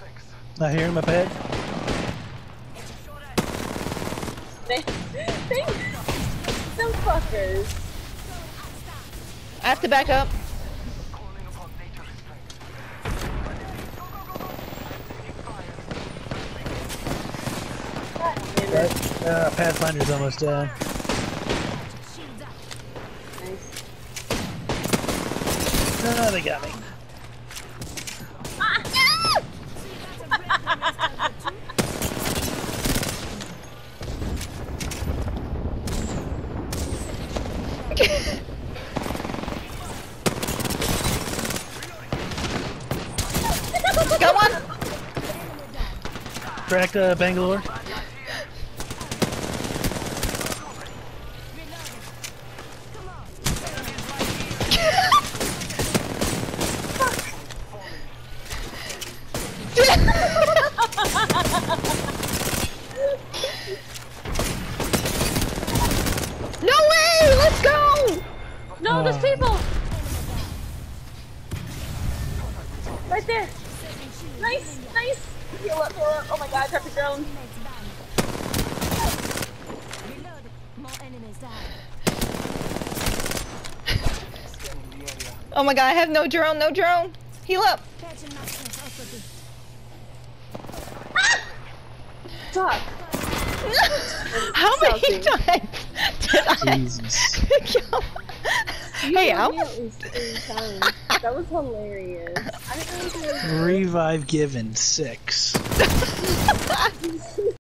Not hearing him up ahead. Some fuckers. I have to back up. Pathfinder's almost down. No, they got me. Got one! Cracked Bangalore. No way! Let's go! No, there's people! Right there! Nice! Nice! Heal up, heal up! Oh my god, traffic drone! Oh my god, I have no drone, no drone! Heal up! Fuck! How many times did I Jesus. kill? Hey, I was... That was hilarious. I didn't know Revive given 6.